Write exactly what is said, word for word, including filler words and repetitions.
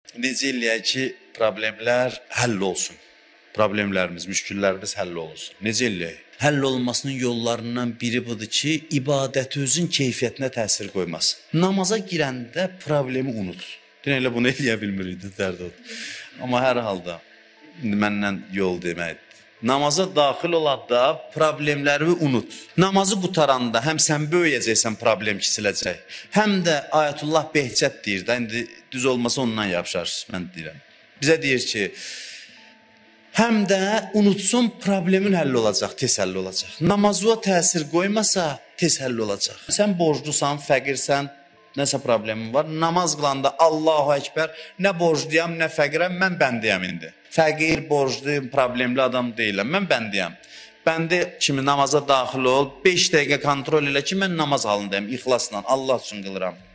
necə eləyək ki, problemlər həll olsun. Problemlərimiz, müşküllərimiz həll olsun. Necə eləyək? Həll olmasının yollarından biri budur ki, ibadəti özün keyfiyyətinə təsir qoymasın. Namaza girəndə problemi unut. Dün elə bunu eləyə bilmirik, dərd oldu. Amma hər halda məndən yol deməkdir. Namaza daxil olanda problemləri unut. Namazı qutaranda həm sən böyüyəcəksən, problem kisiləcək. Həm də Ayətullah Behçət deyir də, indi düz olmasa ondan yapışar, mən deyirəm. Bizə deyir ki, həm də unutsun, problemin həll olacaq, tez həll olacaq. Namazıya təsir qoymasa, tez həll olacaq. Sən borclusan, fəqirsən, nəsə problemin var. Namaz qılanda Allahu Əkbər, nə borcluyam, nə fəqirəm, mən bəndiyəm indi. Fəqir, borclu, problemli adam deyiləm, mən bəndiyəm. Bəndi kimi namaza daxil ol, beş dəqiqə kontrol elə ki, mən namaz halındayım, ixlasla, Allah üçün qılıram.